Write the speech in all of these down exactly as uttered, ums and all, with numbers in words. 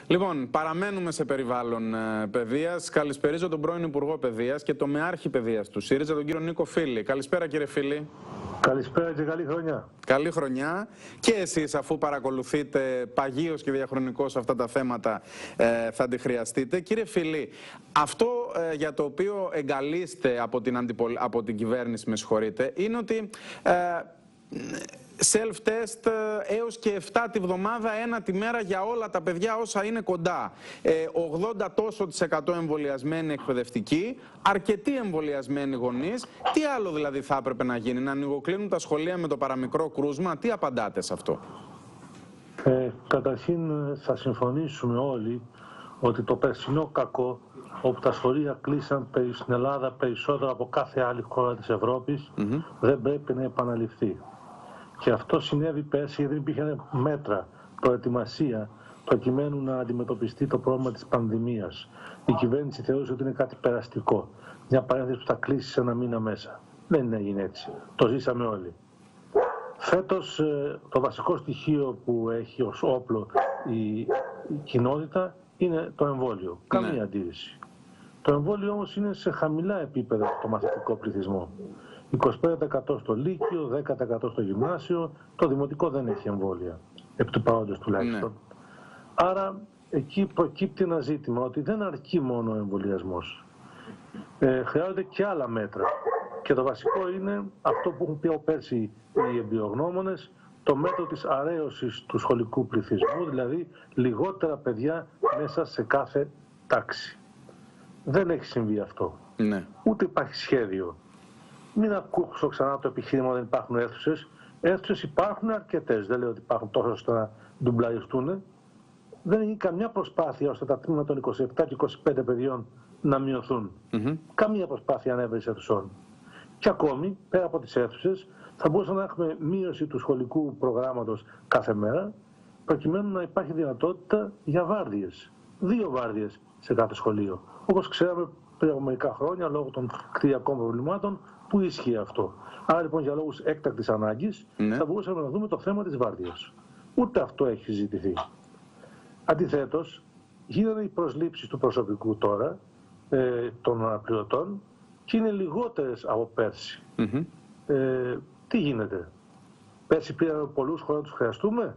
Λοιπόν, παραμένουμε σε περιβάλλον ε, παιδείας. Καλησπερίζω τον πρώην Υπουργό Παιδείας και το μεάρχη παιδείας του ΣΥΡΙΖΑ, τον κύριο Νίκο Φίλη. Καλησπέρα, κύριε Φίλη. Καλησπέρα και καλή χρονιά. Καλή χρονιά. Και εσείς, αφού παρακολουθείτε παγίως και διαχρονικώς αυτά τα θέματα, ε, θα τη χρειαστείτε. Κύριε Φίλη, αυτό ε, για το οποίο εγκαλείστε από την, αντιπολ... από την κυβέρνηση, με συγχωρείτε, είναι ότι ε, self-test έως και εφτά τη βδομάδα, ένα τη μέρα για όλα τα παιδιά όσα είναι κοντά. Ε, ογδόντα τόσο της εκατό εμβολιασμένοι εκπαιδευτικοί, αρκετοί εμβολιασμένοι γονείς. Τι άλλο δηλαδή θα έπρεπε να γίνει, να ανοιγοκλίνουν τα σχολεία με το παραμικρό κρούσμα? Τι απαντάτε σε αυτό? Ε, καταρχήν θα συμφωνήσουμε όλοι ότι το περσινό κακό, όπου τα σχολεία κλείσαν στην Ελλάδα περισσότερο από κάθε άλλη χώρα της Ευρώπης, mm-hmm. δεν πρέπει να επαναληφθεί. Και αυτό συνέβη πέρσι γιατί δεν υπήρχαν μέτρα, προετοιμασία, προκειμένου να αντιμετωπιστεί το πρόβλημα της πανδημίας. Η κυβέρνηση θεωρούσε ότι είναι κάτι περαστικό. Μια παρένθεση που θα κλείσει σε ένα μήνα μέσα. Δεν έγινε έτσι. Το ζήσαμε όλοι. Φέτος το βασικό στοιχείο που έχει ως όπλο η, η κοινότητα είναι το εμβόλιο. Καμία ναι. αντίρρηση. Το εμβόλιο όμως είναι σε χαμηλά επίπεδα στο μαθητικό πληθυσμό. είκοσι πέντε τοις εκατό στο Λύκειο, δέκα τοις εκατό στο Γυμνάσιο, το Δημοτικό δεν έχει εμβόλια, επί του παρόντος τουλάχιστον. Ναι. Άρα εκεί προκύπτει ένα ζήτημα ότι δεν αρκεί μόνο ο εμβολιασμός. Ε, χρειάζονται και άλλα μέτρα. Και το βασικό είναι αυτό που έχουν πει πέρσι οι εμπειρογνώμονες, το μέτρο της αρέωσης του σχολικού πληθυσμού, δηλαδή λιγότερα παιδιά μέσα σε κάθε τάξη. Δεν έχει συμβεί αυτό. Ναι. Ούτε υπάρχει σχέδιο. Μην ακούσω ξανά το επιχείρημα δεν υπάρχουν αίθουσες. Αίθουσες υπάρχουν αρκετές. Δεν λέω ότι υπάρχουν τόσο ώστε να ντουμπλαριστούν. Δεν έχει καμιά προσπάθεια ώστε τα τμήματα των είκοσι επτά και είκοσι πέντε παιδιών να μειωθούν. Mm-hmm. Καμία προσπάθεια ανέβρεση αίθουσών. Και ακόμη, πέρα από τις αίθουσες, θα μπορούσαμε να έχουμε μείωση του σχολικού προγράμματος κάθε μέρα, προκειμένου να υπάρχει δυνατότητα για βάρδιες. Δύο βάρδιες σε κάθε σχολείο. Όπως ξέραμε πριν από μερικά χρόνια, λόγω των κτηριακών προβλημάτων, που ίσχυε αυτό. Άρα λοιπόν για λόγους έκτακτης ανάγκης ναι. θα μπορούσαμε να δούμε το θέμα της βάρδιας. Ούτε αυτό έχει συζητηθεί. Αντιθέτως, γίνονται οι προσλήψεις του προσωπικού τώρα, ε, των αναπληρωτών, και είναι λιγότερες από πέρσι. Mm-hmm. ε, τι γίνεται? Πέρσι πήραμε πολλούς χωρίς να τους χρειαστούμε,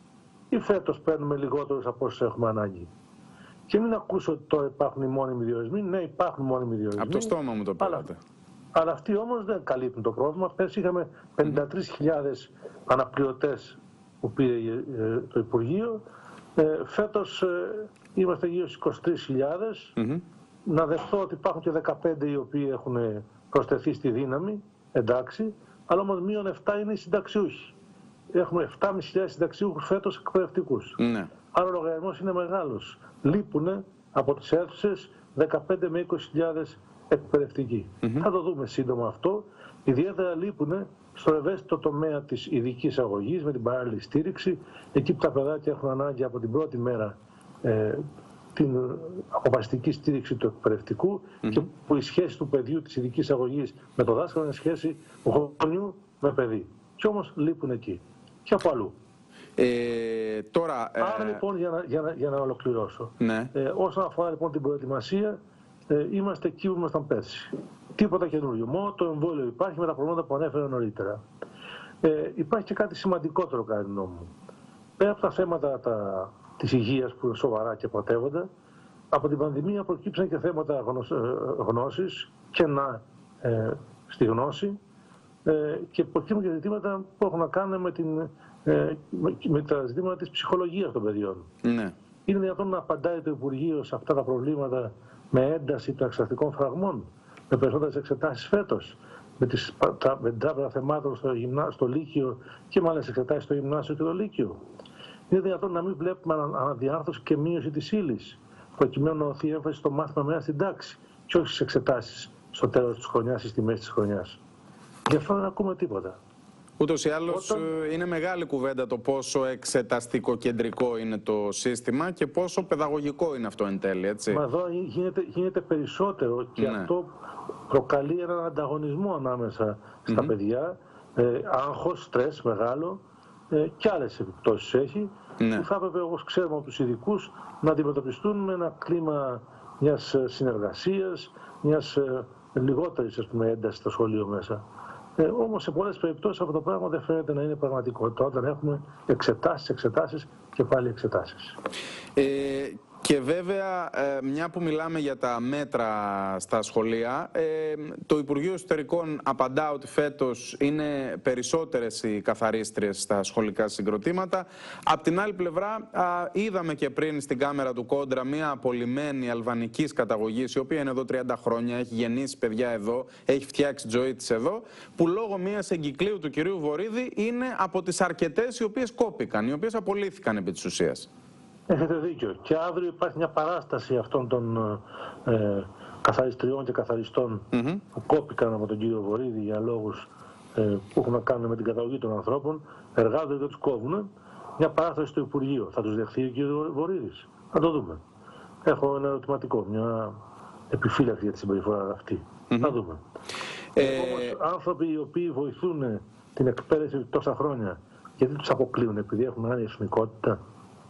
ή φέτος παίρνουμε λιγότερους από όσους έχουμε ανάγκη? Και μην ακούσω ότι τώρα υπάρχουν οι μόνιμοι διορισμοί. Ναι, υπάρχουν μόνιμοι διορισμοί. Από το στόμα μου το πήρατε. Αλλά, αλλά αυτοί όμως δεν καλύπτουν το πρόβλημα. Πέρσι είχαμε πενήντα τρεις χιλιάδες αναπληρωτές που πήρε το Υπουργείο. Ε, φέτος ε, είμαστε γύρω στις είκοσι τρεις χιλιάδες. Mm-hmm. Να δεχθώ ότι υπάρχουν και δεκαπέντε οι οποίοι έχουν προσθεθεί στη δύναμη. Εντάξει. Αλλά όμως μείον επτά είναι οι συνταξιούχοι. Έχουμε επτά χιλιάδες πεντακόσιους συνταξιούχους φέτος εκπαιδευτικούς. Mm-hmm. Άρα ο λογαριασμός είναι μεγάλος. Λείπουν από τις αίθουσες δεκαπέντε με είκοσι χιλιάδες εκπαιδευτικοί. Mm-hmm. Θα το δούμε σύντομα αυτό. Ιδιαίτερα λείπουν στο ευαίσθητο τομέα της ειδικής αγωγής με την παράλληλη στήριξη. Εκεί που τα παιδάκια έχουν ανάγκη από την πρώτη μέρα ε, την αποφασιστική στήριξη του εκπαιδευτικού mm-hmm. και που η σχέση του παιδιού της ειδικής αγωγής με το δάσκαλο είναι σχέση γονιού με παιδί. Και όμως λείπουν εκεί και από αλλού. Ε, τώρα, Άρα ε... λοιπόν για να, για να, για να ολοκληρώσω, ναι. ε, όσον αφορά λοιπόν την προετοιμασία, ε, είμαστε εκεί που ήμασταν πέρσι. Τίποτα καινούριο. Μόνο το εμβόλιο υπάρχει με τα προβλήματα που ανέφερα νωρίτερα. Ε, υπάρχει και κάτι σημαντικότερο κατά τη γνώμη μου. Πέρα από τα θέματα τα, της υγείας που είναι σοβαρά και πρωτεύοντα, από την πανδημία προκύψαν και θέματα γνωσ, γνώσης και να ε, στη γνώση ε, και προκύψαν και ζητήματα που έχουν να κάνουν με την Ε, με, με τα ζητήματα της ψυχολογίας των παιδιών. Ναι. Είναι δυνατόν να απαντάει το Υπουργείο σε αυτά τα προβλήματα με ένταση των εξεταστικών φραγμών, με περισσότερες εξετάσεις φέτος, με, τις, τα, με την τράπεζα θεμάτων στο, γυμνά, στο Λύκειο και με άλλες εξετάσεις στο Γυμνάσιο και το Λύκειο? Είναι δυνατόν να μην βλέπουμε αναδιάρθρωση και μείωση της ύλης, προκειμένου να δοθεί έμφαση στο μάθημα μέσα στην τάξη και όχι στις εξετάσεις στο τέλος της χρονιάς ή στη μέση της χρονιάς? Γι' αυτό δεν ακούμε τίποτα. Ούτως ή άλλως Όταν... είναι μεγάλη κουβέντα το πόσο εξεταστικό κεντρικό είναι το σύστημα και πόσο παιδαγωγικό είναι αυτό εν τέλει, έτσι. Μα εδώ γίνεται, γίνεται περισσότερο και ναι. αυτό προκαλεί έναν ανταγωνισμό ανάμεσα στα mm-hmm. παιδιά, ε, άγχος, στρες μεγάλο ε, και άλλες επιπτώσεις έχει. ναι. που θα έπρεπε, όπως ξέρουμε από τους ειδικούς, να αντιμετωπιστούν με ένα κλίμα μιας συνεργασίας, μιας ε, λιγότερης, ας πούμε, έντασης στο σχολείο μέσα. Ε, όμως σε πολλές περιπτώσεις αυτό το πράγμα δεν φαίνεται να είναι πραγματικότητα όταν έχουμε εξετάσεις, εξετάσεις και πάλι εξετάσεις. Ε... Και βέβαια, μια που μιλάμε για τα μέτρα στα σχολεία, το Υπουργείο Εσωτερικών απαντά ότι φέτος είναι περισσότερες οι καθαρίστριες στα σχολικά συγκροτήματα. Απ' την άλλη πλευρά, είδαμε και πριν στην κάμερα του Κόντρα μια απολυμμένη αλβανικής καταγωγής, η οποία είναι εδώ τριάντα χρόνια, έχει γεννήσει παιδιά εδώ, έχει φτιάξει τη ζωή της εδώ, που λόγω μιας εγκυκλίου του κυρίου Βορίδη είναι από τις αρκετές οι οποίες κόπηκαν, οι οποίες απολύθηκαν επί της ουσίας. Έχετε δίκιο. Και αύριο υπάρχει μια παράσταση αυτών των ε, καθαριστριών και καθαριστών mm-hmm. που κόπηκαν από τον κύριο Βορίδη για λόγους ε, που έχουν να κάνουν με την καταγωγή των ανθρώπων. Εργάζονται και τους κόβουν. Μια παράσταση στο Υπουργείο. Θα τους δεχθεί ο κύριο Βορίδης? Θα το δούμε. Έχω ένα ερωτηματικό, μια επιφύλαξη για τη συμπεριφορά αυτή. Mm-hmm. Θα δούμε. Ε... Όμως άνθρωποι οι οποίοι βοηθούν την εκπαίδευση τόσα χρόνια, γιατί τους αποκλείουν επειδή έχουν άλλη εθνικότητα?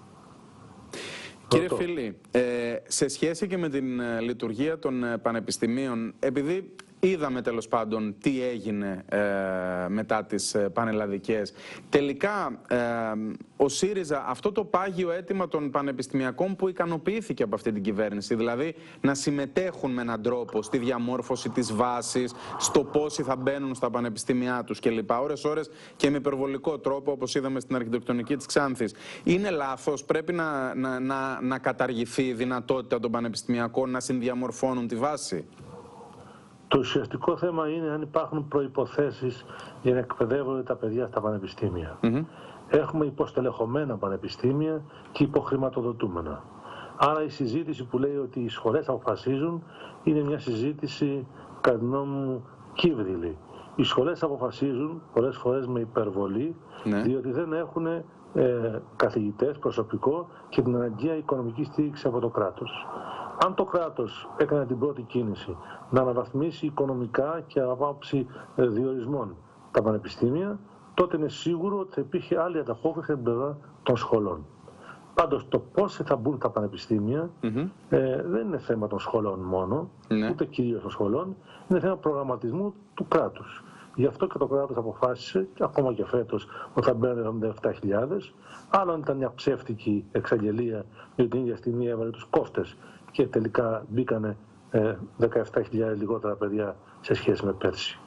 Κύριε Φίλη, ε, σε σχέση και με την ε, λειτουργία των ε, πανεπιστημίων, επειδή είδαμε τέλος πάντων τι έγινε ε, μετά τις ε, πανελλαδικές, τελικά ε, ο ΣΥΡΙΖΑ αυτό το πάγιο αίτημα των πανεπιστημιακών που ικανοποιήθηκε από αυτή την κυβέρνηση, δηλαδή να συμμετέχουν με έναν τρόπο στη διαμόρφωση της βάσης, στο πόσοι θα μπαίνουν στα πανεπιστήμια τους κλπ. Ώρες ώρες και με υπερβολικό τρόπο, όπως είδαμε στην αρχιτεκτονική της Ξάνθης. Είναι λάθος? Πρέπει να, να, να, να καταργηθεί η δυνατότητα των πανεπιστημιακών να συνδιαμορφώνουν τη βάση? Το ουσιαστικό θέμα είναι αν υπάρχουν προϋποθέσεις για να εκπαιδεύονται τα παιδιά στα πανεπιστήμια. Mm-hmm. Έχουμε υποστελεχωμένα πανεπιστήμια και υποχρηματοδοτούμενα. Άρα η συζήτηση που λέει ότι οι σχολές αποφασίζουν είναι μια συζήτηση, κατά τη γνώμη μου, κύβριλη. Οι σχολές αποφασίζουν πολλές φορές με υπερβολή, ναι. διότι δεν έχουν ε, καθηγητές, προσωπικό και την αναγκαία οικονομική στήριξη από το κράτος. Αν το κράτος έκανε την πρώτη κίνηση να αναβαθμίσει οικονομικά και από άποψη διορισμών τα πανεπιστήμια, τότε είναι σίγουρο ότι θα υπήρχε άλλη ανταπόκριση από την πλευρά των σχολών. Πάντως το πόσοι θα μπουν τα πανεπιστήμια mm-hmm. ε, δεν είναι θέμα των σχολών μόνο, mm-hmm. ούτε κυρίως των σχολών, είναι θέμα προγραμματισμού του κράτους. Γι' αυτό και το κράτος αποφάσισε, και ακόμα και φέτος, ότι θα μπαίνουν εβδομήντα επτά χιλιάδες. Άλλον ήταν μια ψεύτικη εξαγγελία, γιατί την ίδια στιγμή έβαλε τους κόφτες και τελικά μπήκανε ε, δεκαεπτά χιλιάδες λιγότερα παιδιά σε σχέση με πέρσι.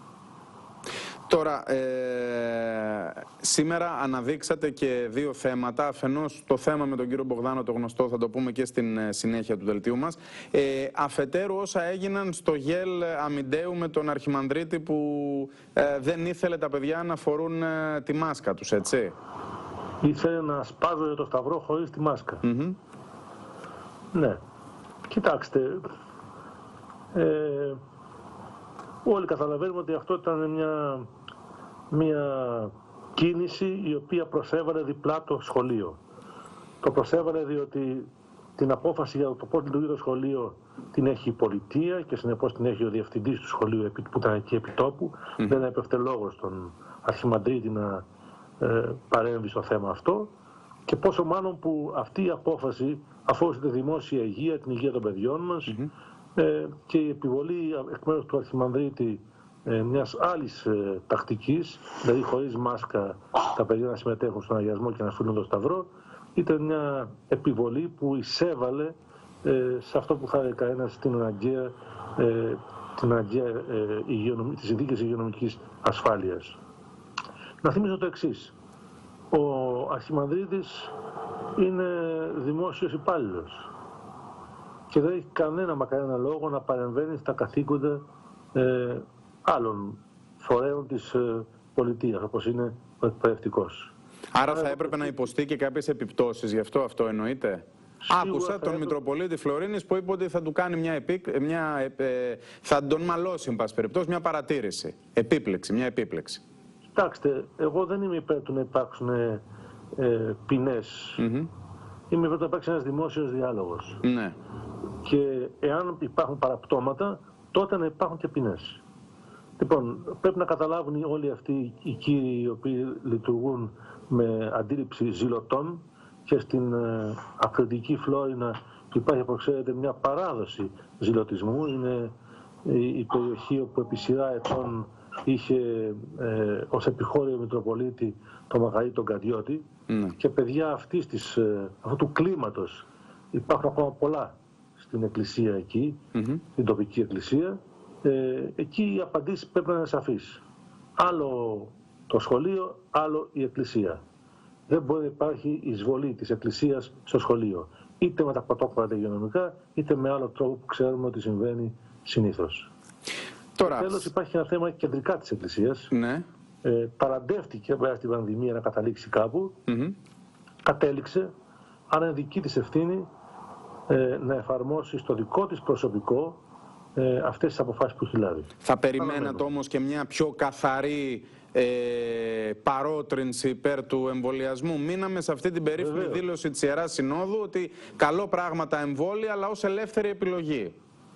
Τώρα, ε, σήμερα αναδείξατε και δύο θέματα. Αφενός το θέμα με τον κύριο Μπογδάνο, το γνωστό, θα το πούμε και στην συνέχεια του δελτίου μας. Ε, αφετέρου όσα έγιναν στο ΓΕΛ Αμιντέου με τον Αρχιμανδρίτη που ε, δεν ήθελε τα παιδιά να φορούν ε, τη μάσκα τους, έτσι. Ήθελε να σπάζονται το σταυρό χωρίς τη μάσκα. Mm-hmm. Ναι. Κοιτάξτε, ε, όλοι καταλαβαίνουμε ότι αυτό ήταν μια, μια κίνηση η οποία προσέβαλε διπλά το σχολείο. Το προσέβαλε διότι την απόφαση για το πώς λειτουργεί το σχολείο την έχει η πολιτεία και συνεπώς την έχει ο διευθυντής του σχολείου που ήταν εκεί επί τόπου. Mm. Δεν έπεφτε λόγος στον Αρχιμανδρίτη να ε, παρέμβει στο θέμα αυτό. Και πόσο μάλλον που αυτή η απόφαση αφορούσε τη δημόσια υγεία, την υγεία των παιδιών μας mm-hmm. ε, και η επιβολή εκ μέρους του Αρχιμανδρίτη ε, μιας άλλης ε, τακτικής, δηλαδή χωρίς μάσκα τα παιδιά να συμμετέχουν στον αγιασμό και να φύλλουν το σταυρό, ήταν μια επιβολή που εισέβαλε ε, σε αυτό που θα έλεγε κανένας την αναγκαία, ε, την αναγκαία ε, υγειονομ... τις συνθήκες υγειονομικής ασφάλειας. Να θυμίσω το εξής. Ο Αρχιμανδρίτης είναι δημόσιος υπάλληλος και δεν έχει κανένα μα κανένα λόγο να παρεμβαίνει στα καθήκοντα ε, άλλων φορέων της ε, πολιτείας, όπως είναι ο εκπαιδευτικός. Άρα θα έπρεπε να υποστεί και κάποιες επιπτώσεις, γι' αυτό αυτό εννοείται? Άκουσα τον Μητροπολίτη Φλωρίνης που είπε ότι θα του κάνει μια, επί... μια ε, θα τον μαλώσει, εν πάση περιπτώσει, μια παρατήρηση, επίπλεξη, μια επίπλεξη. Κοιτάξτε, εγώ δεν είμαι υπέρ του να υπάρξουν ε, ε, ποινές. Mm-hmm. Είμαι υπέρ του να υπάρξει ένας δημόσιος διάλογος. Ναι. Και εάν υπάρχουν παραπτώματα, τότε να υπάρχουν και ποινές. Λοιπόν, πρέπει να καταλάβουν όλοι αυτοί οι κύριοι οι οποίοι λειτουργούν με αντίληψη ζηλωτών και στην ε, Αφριτική Φλόρινα υπάρχει, όπως ξέρετε, μια παράδοση ζηλωτισμού. Είναι η, η περιοχή όπου επί σειρά ετών είχε ε, ως επιχώριο Μητροπολίτη το Μαγαΐ τον Καντιώτη, mm. και παιδιά αυτής της, ε, αυτού του κλίματος υπάρχουν ακόμα πολλά στην εκκλησία εκεί, mm-hmm. στην τοπική εκκλησία. Ε, εκεί οι απαντήσεις πρέπει να είναι σαφείς. Άλλο το σχολείο, άλλο η εκκλησία. Δεν μπορεί να υπάρχει εισβολή της εκκλησίας στο σχολείο, είτε με τα πρωτόκολλα τα υγειονομικά, είτε με άλλο τρόπο που ξέρουμε ότι συμβαίνει συνήθως. Τώρα... Τέλος, υπάρχει ένα θέμα κεντρικά της εκκλησίας. Ναι. Ε, παραντεύτηκε βέβαια στην πανδημία να καταλήξει κάπου, mm-hmm. κατέληξε, άρα είναι δική της ευθύνη ε, να εφαρμόσει στο δικό της προσωπικό ε, αυτές τις αποφάσεις που έχει λάβει. Θα περιμένατε όμως και μια πιο καθαρή ε, παρότρινση υπέρ του εμβολιασμού? Μείναμε σε αυτή την περίφημη Βεβαίως. δήλωση της Ιεράς Συνόδου ότι καλό πράγμα τα εμβόλια, αλλά ως ελεύθερη επιλογή.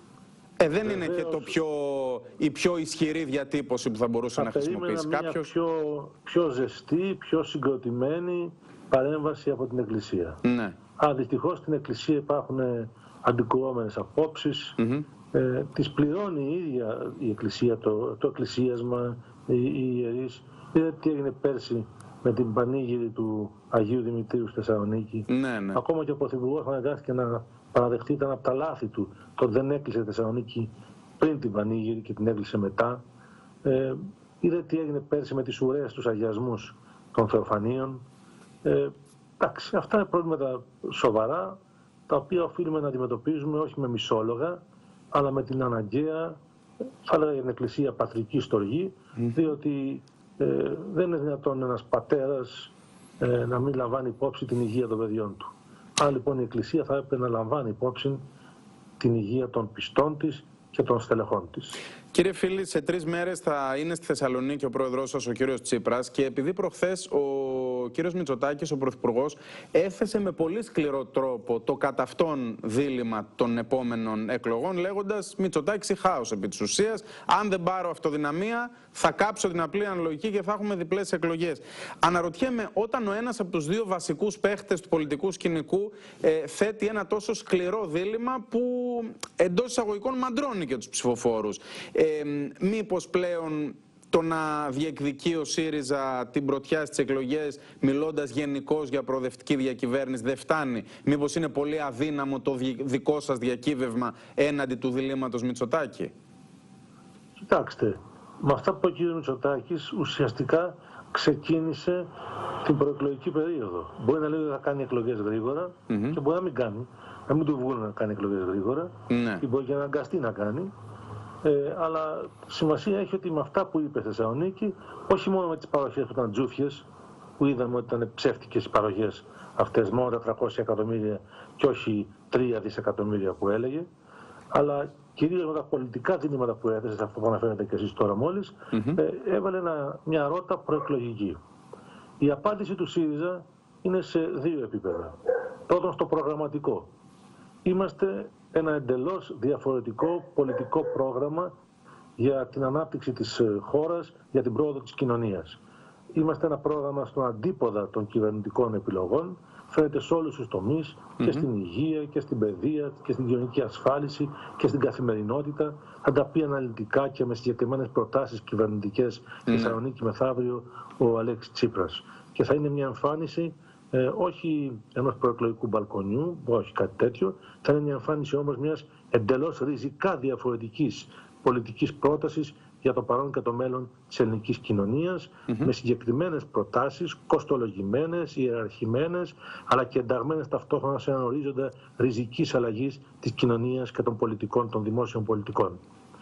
Ε, δεν Βεβαίως, είναι και το πιο, η πιο ισχυρή διατύπωση που θα μπορούσε θα να χρησιμοποιήσει κάποιος. Μια πιο, πιο ζεστή, πιο συγκροτημένη παρέμβαση από την Εκκλησία. Ναι. Α, δυστυχώς στην Εκκλησία υπάρχουν αντικρουόμενες απόψεις. Mm-hmm. ε, τις πληρώνει η ίδια η Εκκλησία, το, το εκκλησίασμα, οι, οι ιερείς. Είδατε τι έγινε πέρσι με την πανήγυρη του Αγίου Δημητρίου στη Θεσσαλονίκη. Ναι, ναι. Ακόμα και ο Πρωθυπουργός αναγκάστηκε να παραδεχτεί, ήταν από τα λάθη του το ότι δεν έκλεισε τη Θεσσαλονίκη πριν την πανήγυρη και την έκλεισε μετά. Ε, είδε τι έγινε πέρσι με τις ουρές, τους αγιασμούς των Θεοφανίων. Ε, εντάξει, αυτά είναι προβλήματα σοβαρά, τα οποία οφείλουμε να αντιμετωπίζουμε όχι με μισόλογα, αλλά με την αναγκαία, θα έλεγα για την Εκκλησία, πατρική στοργή, mm. διότι ε, δεν είναι δυνατόν ένας πατέρας ε, να μην λαμβάνει υπόψη την υγεία των παιδιών του. Άρα λοιπόν η Εκκλησία θα έπρεπε να λαμβάνει υπόψη την υγεία των πιστών της και των στελεχών της. Κύριε Φίλη, σε τρεις μέρες θα είναι στη Θεσσαλονίκη ο πρόεδρος σας, ο κύριος Τσίπρας, και επειδή προχθές ο κύριος Μητσοτάκης, ο πρωθυπουργός, έθεσε με πολύ σκληρό τρόπο το κατά αυτόν δίλημμα των επόμενων εκλογών, λέγοντας Μητσοτάκης ή χάος επί της ουσίας, αν δεν πάρω αυτοδυναμία θα κάψω την απλή αναλογική και θα έχουμε διπλές εκλογές. Αναρωτιέμαι, όταν ο ένας από τους δύο βασικούς παίχτες του πολιτικού σκηνικού ε, θέτει ένα τόσο σκληρό δίλημμα που εντός εισαγωγικών μαντρώνει και τους ψηφοφόρους, ε, Ε, μήπως πλέον το να διεκδικεί ο ΣΥΡΙΖΑ την πρωτιά στις εκλογές μιλώντας γενικώς για προοδευτική διακυβέρνηση δεν φτάνει? Μήπως είναι πολύ αδύναμο το δικό σας διακύβευμα έναντι του διλήμματος Μητσοτάκη? Κοιτάξτε, με αυτά που είπε ο κ. Μητσοτάκης ουσιαστικά ξεκίνησε την προεκλογική περίοδο. Μπορεί να λέει ότι θα κάνει εκλογές γρήγορα mm-hmm. και μπορεί να μην κάνει, να μην του βγουν να κάνει εκλογές γρήγορα mm-hmm. ή μπορεί και να αναγκαστεί να κάνει. Ε, αλλά σημασία έχει ότι με αυτά που είπε στη Θεσσαλονίκη, όχι μόνο με τις παροχές που ήταν τζούφιες, που είδαμε ότι ήταν ψεύτικες οι παροχές αυτές, μόνο τετρακόσια εκατομμύρια και όχι τρία δισεκατομμύρια που έλεγε, αλλά κυρίως με τα πολιτικά διλήμματα που έθεσε, αυτό που αναφέρατε και εσείς τώρα μόλις, mm-hmm. ε, έβαλε ένα, μια ρότα προεκλογική. Η απάντηση του ΣΥΡΙΖΑ είναι σε δύο επίπεδα. Πρώτον, στο προγραμματικό. Είμαστε ένα εντελώς διαφορετικό πολιτικό πρόγραμμα για την ανάπτυξη της χώρας, για την πρόοδο της κοινωνίας. Είμαστε ένα πρόγραμμα στον αντίποδα των κυβερνητικών επιλογών, φαίνεται σε όλους τους τομείς, mm-hmm. και στην υγεία και στην παιδεία και στην κοινωνική ασφάλιση και στην καθημερινότητα. Θα τα πει αναλυτικά και με συγκεκριμένες προτάσεις κυβερνητικές mm-hmm. στη Θεσσαλονίκη μεθαύριο ο Αλέξης Τσίπρας. Και θα είναι μια εμφάνιση Ε, όχι ενός προεκλογικού μπαλκονιού, όχι κάτι τέτοιο, θα είναι μια εμφάνιση όμως μιας εντελώς ριζικά διαφορετικής πολιτικής πρότασης για το παρόν και το μέλλον της ελληνικής κοινωνίας, mm-hmm. με συγκεκριμένες προτάσεις, κοστολογημένες, ιεραρχημένες, αλλά και ενταγμένες ταυτόχρονα σε έναν ορίζοντα ριζικής αλλαγής της κοινωνίας και των πολιτικών, των δημόσιων πολιτικών.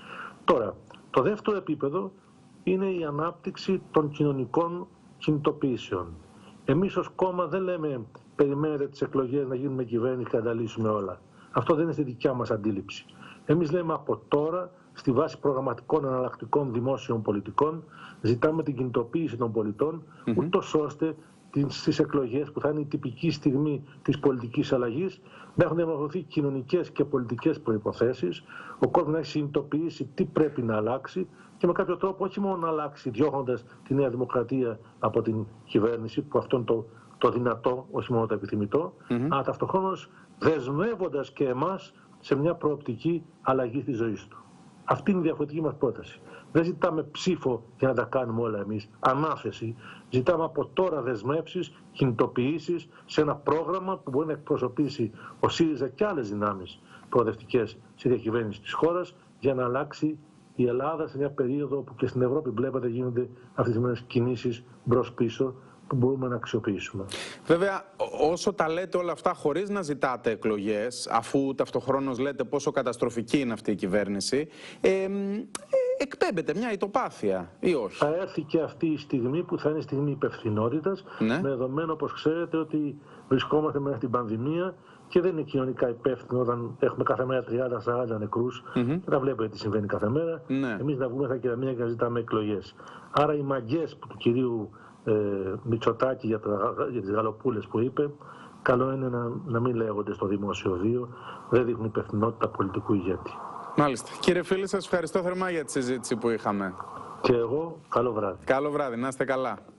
Τώρα, το δεύτερο επίπεδο είναι η ανάπτυξη των κοινωνικών κινητοποιήσεων. Εμείς ως κόμμα δεν λέμε περιμένετε τις εκλογές να γίνουμε κυβέρνηση και να τα λύσουμε όλα. Αυτό δεν είναι στη δικιά μας αντίληψη. Εμείς λέμε από τώρα, στη βάση προγραμματικών εναλλακτικών δημόσιων πολιτικών, ζητάμε την κινητοποίηση των πολιτών, mm-hmm. ούτως ώστε στις εκλογές που θα είναι η τυπική στιγμή της πολιτικής αλλαγής να έχουν διαμορφωθεί κοινωνικές και πολιτικές προϋποθέσεις, ο κόσμος να έχει συνειδητοποιήσει τι πρέπει να αλλάξει και με κάποιο τρόπο όχι μόνο να αλλάξει διώχνοντας τη Νέα Δημοκρατία από την κυβέρνηση, που αυτό είναι το, το δυνατό, όχι μόνο το επιθυμητό, mm-hmm. αλλά ταυτοχρόνως δεσμεύοντας και εμάς σε μια προοπτική αλλαγή της ζωής του. Αυτή είναι η διαφορετική μας πρόταση. Δεν ζητάμε ψήφο για να τα κάνουμε όλα εμείς, ανάθεση. Ζητάμε από τώρα δεσμεύσεις, κινητοποιήσεις σε ένα πρόγραμμα που μπορεί να εκπροσωπήσει ο ΣΥΡΙΖΑ και άλλες δυνάμεις προοδευτικές στη διακυβέρνηση της χώρας για να αλλάξει η Ελλάδα σε μια περίοδο που και στην Ευρώπη βλέπετε γίνονται αυτές τις κινήσεις μπρος-πίσω που μπορούμε να αξιοποιήσουμε. Βέβαια, όσο τα λέτε όλα αυτά χωρίς να ζητάτε εκλογές, αφού ταυτοχρόνως λέτε πόσο καταστροφική είναι αυτή η κυβέρνηση, ε, ε, εκπέμπεται μια ητοπάθεια ή όχι? Θα έρθει και αυτή η στιγμή που θα είναι στιγμή υπευθυνότητας, ναι. με δεδομένο, όπως ξέρετε, ότι βρισκόμαστε μέσα στην πανδημία και δεν είναι κοινωνικά υπεύθυνο όταν έχουμε κάθε μέρα τριάντα σαράντα νεκρούς mm-hmm. και τα βλέπετε τι συμβαίνει κάθε μέρα. Ναι. Εμείς να βγούμε στα κεραμία και να ζητάμε εκλογές. Άρα οι μαγκές του κυρίου ε, Μητσοτάκη για, τα, για τις γαλοπούλες που είπε, καλό είναι να, να μην λέγονται στο δημόσιο βίο, δεν δείχνουν υπευθυνότητα πολιτικού ηγέτη. Μάλιστα. Κύριε Φίλη, σας ευχαριστώ θερμά για τη συζήτηση που είχαμε. Και εγώ, καλό βράδυ. Καλό βράδυ, να είστε καλά.